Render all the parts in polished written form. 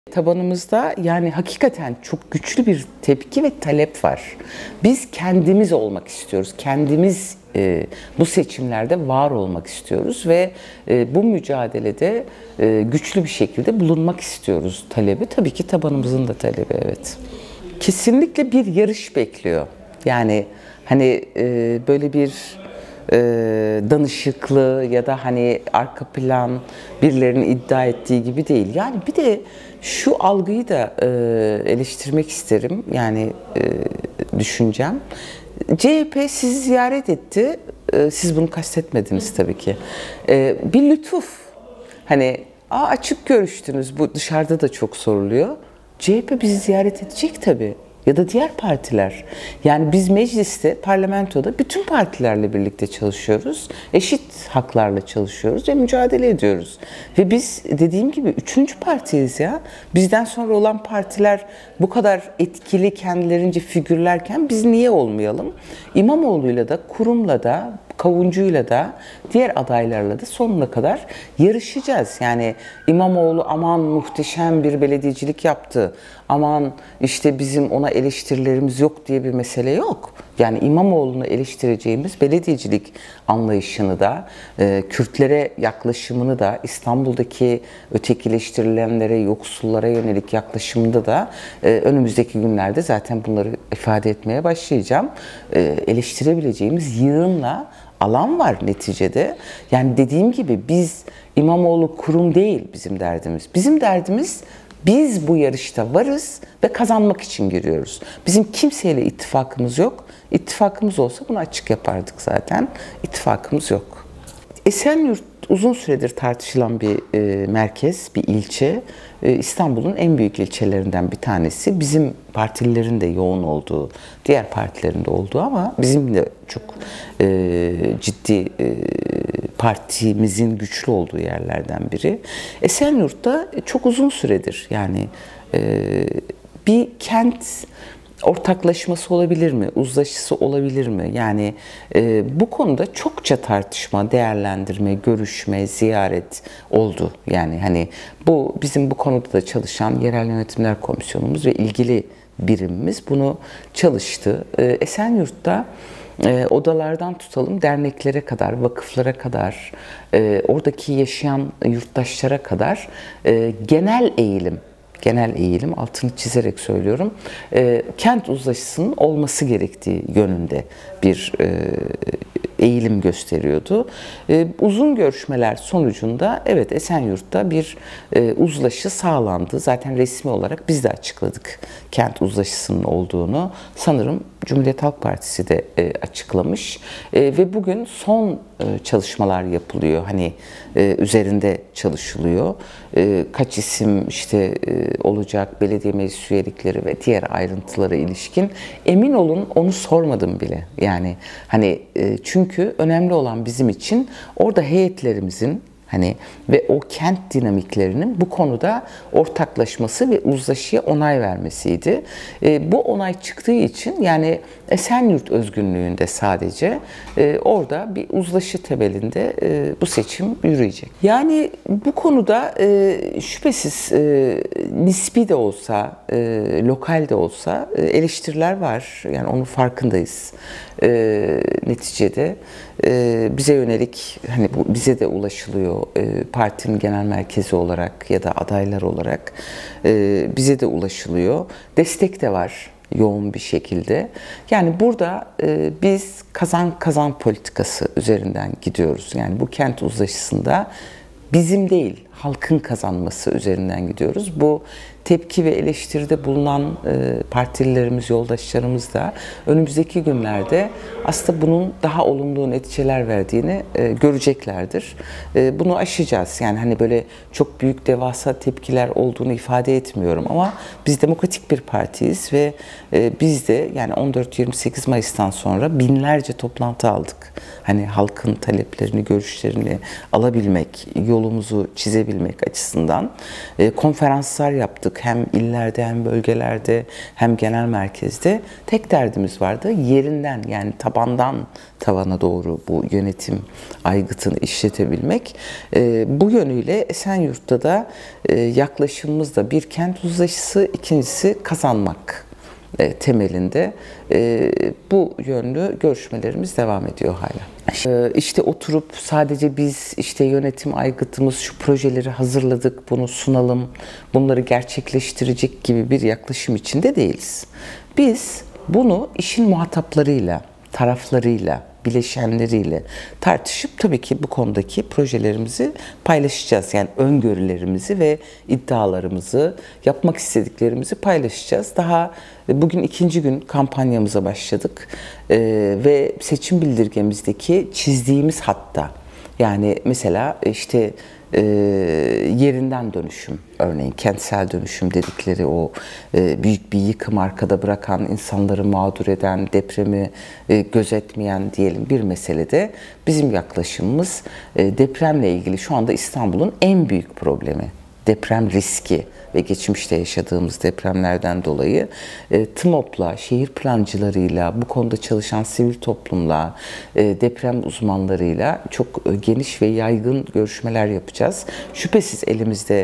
Tabanımızda yani hakikaten çok güçlü bir tepki ve talep var. Biz kendimiz olmak istiyoruz. Kendimiz bu seçimlerde var olmak istiyoruz ve bu mücadelede güçlü bir şekilde bulunmak istiyoruz talebi. Tabii ki tabanımızın da talebi, evet. Kesinlikle bir yarış bekliyor. Yani hani böyle bir danışıklı ya da hani arka plan birilerinin iddia ettiği gibi değil. Yani bir de şu algıyı da eleştirmek isterim. Yani düşüncem. CHP sizi ziyaret etti. Siz bunu kastetmediniz tabii ki. Bir lütuf. Hani açık görüştünüz. Bu dışarıda da çok soruluyor. CHP bizi ziyaret edecek tabii. Ya da diğer partiler. Yani biz mecliste, parlamentoda bütün partilerle birlikte çalışıyoruz. Eşit haklarla çalışıyoruz ve mücadele ediyoruz. Ve biz dediğim gibi üçüncü partiyiz ya. Bizden sonra olan partiler bu kadar etkili kendilerince figürlerken biz niye olmayalım? İmamoğlu'yla da, Kurum'la da, Kavuncu'yla da, diğer adaylarla da sonuna kadar yarışacağız. Yani İmamoğlu aman muhteşem bir belediyecilik yaptı, aman işte bizim ona eleştirilerimiz yok diye bir mesele yok. Yani İmamoğlu'nu eleştireceğimiz belediyecilik anlayışını da, Kürtlere yaklaşımını da, İstanbul'daki ötekileştirilenlere, yoksullara yönelik yaklaşımında da önümüzdeki günlerde zaten bunları ifade etmeye başlayacağım. Eleştirebileceğimiz yığınla alan var neticede. Yani dediğim gibi biz İmamoğlu Kurum değil bizim derdimiz. Bizim derdimiz biz bu yarışta varız ve kazanmak için giriyoruz. Bizim kimseyle ittifakımız yok. İttifakımız olsa bunu açık yapardık zaten. İttifakımız yok. Esenyurt uzun süredir tartışılan bir merkez, bir ilçe. İstanbul'un en büyük ilçelerinden bir tanesi. Bizim partililerin de yoğun olduğu, diğer partilerin de olduğu ama bizim de çok ciddi partimizin güçlü olduğu yerlerden biri. Esenyurt'ta çok uzun süredir yani bir kent ortaklaşması olabilir mi? Uzlaşısı olabilir mi? Yani bu konuda çokça tartışma, değerlendirme, görüşme, ziyaret oldu. Yani hani bu bizim bu konuda da çalışan Yerel Yönetimler Komisyonumuz ve ilgili birimimiz bunu çalıştı. Esenyurt'ta odalardan tutalım derneklere kadar, vakıflara kadar, oradaki yaşayan yurttaşlara kadar genel eğilim, altını çizerek söylüyorum, kent uzlaşısının olması gerektiği yönünde bir eğilim gösteriyordu. Uzun görüşmeler sonucunda evet Esenyurt'ta bir uzlaşı sağlandı. Zaten resmi olarak biz de açıkladık kent uzlaşısının olduğunu. Sanırım Cumhuriyet Halk Partisi de açıklamış. Ve bugün son çalışmalar yapılıyor. Hani üzerinde çalışılıyor. Kaç isim işte olacak, belediye meclis üyelikleri ve diğer ayrıntılara ilişkin emin olun onu sormadım bile. Yani hani çünkü önemli olan bizim için orada heyetlerimizin hani ve o kent dinamiklerinin bu konuda ortaklaşması ve uzlaşıya onay vermesiydi. Bu onay çıktığı için yani Esenyurt özgünlüğünde sadece orada bir uzlaşı temelinde bu seçim yürüyecek. Yani bu konuda şüphesiz nispi de olsa, lokal de olsa eleştiriler var. Yani onun farkındayız. Neticede bize yönelik hani bize de ulaşılıyor partinin genel merkezi olarak ya da adaylar olarak bize de ulaşılıyor. Destek de var yoğun bir şekilde. Yani burada biz kazan kazan politikası üzerinden gidiyoruz. Yani bu kent uzlaşısında bizim değil, halkın kazanması üzerinden gidiyoruz. Bu tepki ve eleştiride bulunan partililerimiz, yoldaşlarımız da önümüzdeki günlerde aslında bunun daha olumlu neticeler verdiğini göreceklerdir. Bunu aşacağız. Yani hani böyle çok büyük devasa tepkiler olduğunu ifade etmiyorum ama biz demokratik bir partiyiz ve biz de yani 14-28 Mayıs'tan sonra binlerce toplantı aldık. Hani halkın taleplerini, görüşlerini alabilmek, yolumuzu çizebilmek işletebilmek açısından konferanslar yaptık. Hem illerde hem bölgelerde hem genel merkezde. Tek derdimiz vardı. Yerinden, yani tabandan tavana doğru bu yönetim aygıtını işletebilmek. Bu yönüyle Esenyurt'ta da yaklaşımımız da bir kent uzlaşısı, ikincisi kazanmak temelinde bu yönlü görüşmelerimiz devam ediyor hala. İşte oturup sadece biz işte yönetim aygıtımız şu projeleri hazırladık, bunu sunalım, bunları gerçekleştirecek gibi bir yaklaşım içinde değiliz. Biz bunu işin muhataplarıyla, taraflarıyla, bileşenleriyle tartışıp tabii ki bu konudaki projelerimizi paylaşacağız. Yani öngörülerimizi ve iddialarımızı, yapmak istediklerimizi paylaşacağız. Daha bugün 2. gün kampanyamıza başladık ve seçim bildirgemizdeki çizdiğimiz hatta, yani mesela işte yerinden dönüşüm, örneğin kentsel dönüşüm dedikleri o büyük bir yıkım arkada bırakan, insanları mağdur eden, depremi gözetmeyen diyelim bir meselede bizim yaklaşımımız depremle ilgili şu anda İstanbul'un en büyük problemi. Deprem riski ve geçmişte yaşadığımız depremlerden dolayı TMOP'la, şehir plancılarıyla, bu konuda çalışan sivil toplumla, deprem uzmanlarıyla çok geniş ve yaygın görüşmeler yapacağız. Şüphesiz elimizde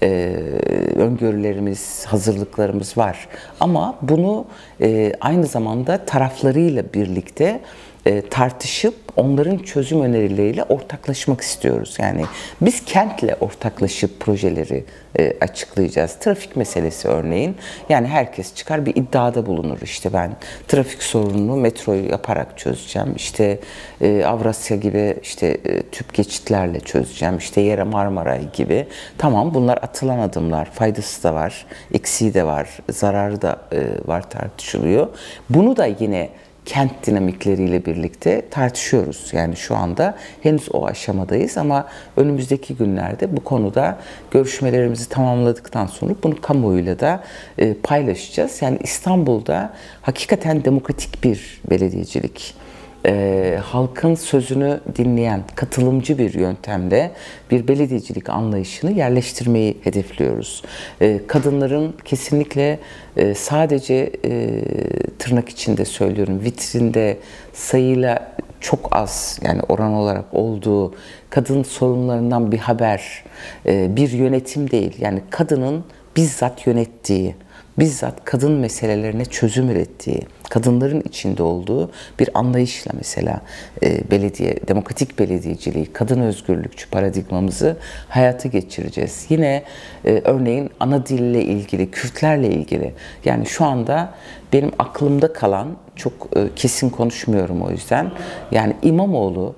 öngörülerimiz, hazırlıklarımız var. Ama bunu aynı zamanda taraflarıyla birlikte tartışıp onların çözüm önerileriyle ortaklaşmak istiyoruz. Yani biz kentle ortaklaşıp projeleri açıklayacağız. Trafik meselesi örneğin. Yani herkes çıkar bir iddiada bulunur. İşte ben trafik sorununu metroyu yaparak çözeceğim. İşte Avrasya gibi işte tüp geçitlerle çözeceğim. İşte Yere Marmaray gibi. Tamam, bunlar atılan adımlar. Faydası da var, eksiği de var, zararı da var, tartışılıyor. Bunu da yine kent dinamikleriyle birlikte tartışıyoruz. Yani şu anda henüz o aşamadayız ama önümüzdeki günlerde bu konuda görüşmelerimizi tamamladıktan sonra bunu kamuoyuyla da paylaşacağız. Yani İstanbul'da hakikaten demokratik bir belediyecilik, halkın sözünü dinleyen, katılımcı bir yöntemle bir belediyecilik anlayışını yerleştirmeyi hedefliyoruz. Kadınların kesinlikle sadece tırnak içinde söylüyorum, vitrinde sayıyla çok az, yani oran olarak olduğu kadın sorunlarından bir haber, bir yönetim değil. Yani kadının bizzat yönettiği, bizzat kadın meselelerine çözüm ürettiği, kadınların içinde olduğu bir anlayışla mesela demokratik belediyeciliği, kadın özgürlükçü paradigmamızı hayata geçireceğiz. Yine örneğin ana dille ilgili, Kürtlerle ilgili, yani şu anda benim aklımda kalan, çok kesin konuşmuyorum o yüzden, yani İmamoğlu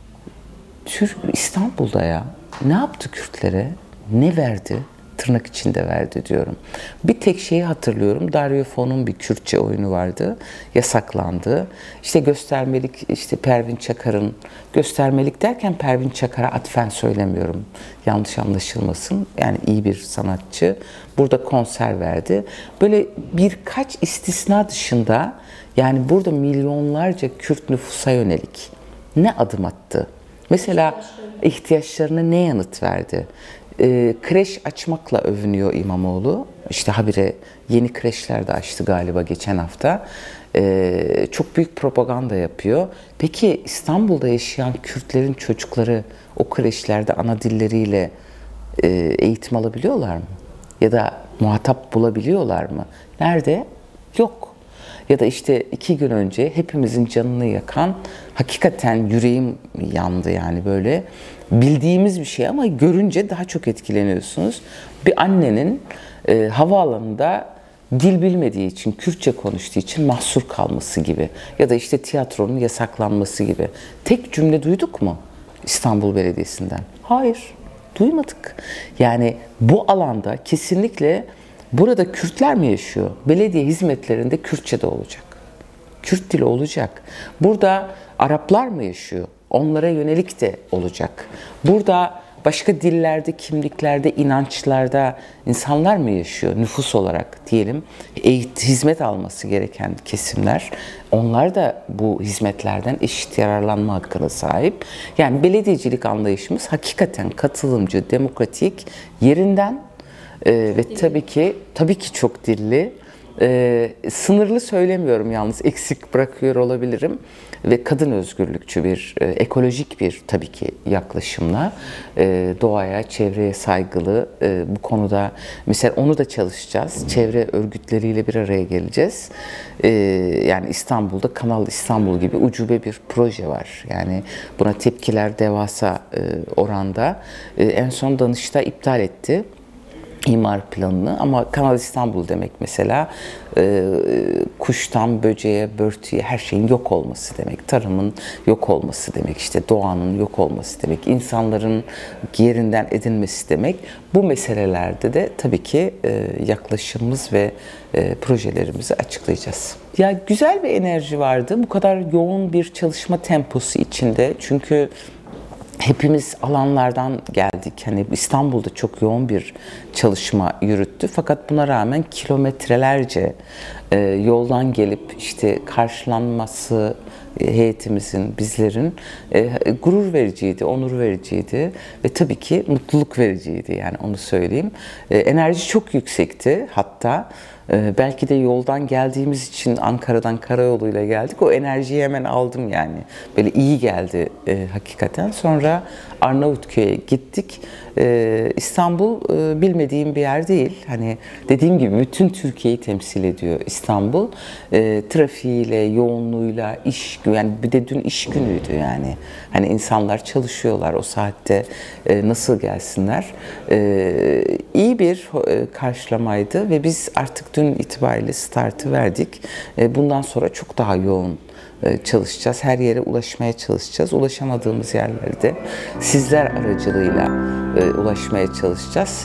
İstanbul'da ya ne yaptı Kürtlere, ne verdi? Tırnak içinde verdi diyorum. Bir tek şeyi hatırlıyorum. Dario Fo'nun bir Kürtçe oyunu vardı. Yasaklandı. İşte göstermelik, işte Pervin Çakar'ın, göstermelik derken Pervin Çakar'a atfen söylemiyorum. Yanlış anlaşılmasın. Yani iyi bir sanatçı. Burada konser verdi. Böyle birkaç istisna dışında, yani burada milyonlarca Kürt nüfusa yönelik ne adım attı? Mesela ihtiyaçlarına ne yanıt verdi? Kreş açmakla övünüyor İmamoğlu. İşte habire yeni kreşler de açtı galiba geçen hafta. Çok büyük propaganda yapıyor. Peki İstanbul'da yaşayan Kürtlerin çocukları o kreşlerde ana dilleriyle eğitim alabiliyorlar mı? Ya da muhatap bulabiliyorlar mı? Nerede? Yok. Ya da işte 2 gün önce hepimizin canını yakan, hakikaten yüreğim yandı yani, böyle bildiğimiz bir şey ama görünce daha çok etkileniyorsunuz. Bir annenin havaalanında dil bilmediği için, Kürtçe konuştuğu için mahsur kalması gibi, ya da işte tiyatronun yasaklanması gibi. Tek cümle duyduk mu İstanbul Belediyesi'nden? Hayır, duymadık. Yani bu alanda kesinlikle burada Kürtler mi yaşıyor? Belediye hizmetlerinde Kürtçe de olacak. Kürt dili olacak. Burada Araplar mı yaşıyor? Onlara yönelik de olacak. Burada başka dillerde, kimliklerde, inançlarda insanlar mı yaşıyor nüfus olarak diyelim? Hizmet alması gereken kesimler, onlar da bu hizmetlerden eşit yararlanma hakkına sahip. Yani belediyecilik anlayışımız hakikaten katılımcı, demokratik, yerinden ve tabii ki çok dilli. Sınırlı söylemiyorum yalnız, eksik bırakıyor olabilirim. Ve kadın özgürlükçü bir, ekolojik bir tabii ki yaklaşımla doğaya, çevreye saygılı bu konuda mesela onu da çalışacağız. Çevre örgütleriyle bir araya geleceğiz. Yani İstanbul'da Kanal İstanbul gibi ucube bir proje var. Yani buna tepkiler devasa oranda. En son Danıştay iptal etti imar planını, ama Kanal İstanbul demek mesela kuştan böceğe, börtüye, her şeyin yok olması demek. Tarımın yok olması demek, işte doğanın yok olması demek, insanların yerinden edilmesi demek. Bu meselelerde de tabii ki yaklaşımımız ve projelerimizi açıklayacağız. Ya güzel bir enerji vardı bu kadar yoğun bir çalışma temposu içinde, çünkü hepimiz alanlardan geldik. Hani İstanbul'da çok yoğun bir çalışma yürüttü. Fakat buna rağmen kilometrelerce yoldan gelip işte karşılanması heyetimizin, bizlerin gurur vericiydi, onur vericiydi ve tabii ki mutluluk vericiydi, yani onu söyleyeyim. Enerji çok yüksekti hatta. Belki de yoldan geldiğimiz için, Ankara'dan karayoluyla geldik. O enerjiyi hemen aldım yani. Böyle iyi geldi hakikaten. Sonra Arnavutköy'e gittik. İstanbul bilmediğim bir yer değil. Hani dediğim gibi bütün Türkiye'yi temsil ediyor İstanbul. Trafiğiyle, yoğunluğuyla, yani bir de dün iş günüydü yani. Hani insanlar çalışıyorlar o saatte, nasıl gelsinler. İyi bir karşılamaydı ve biz artık dün itibariyle startı verdik. Bundan sonra çok daha yoğun çalışacağız. Her yere ulaşmaya çalışacağız. Ulaşamadığımız yerlerde sizler aracılığıyla ulaşmaya çalışacağız.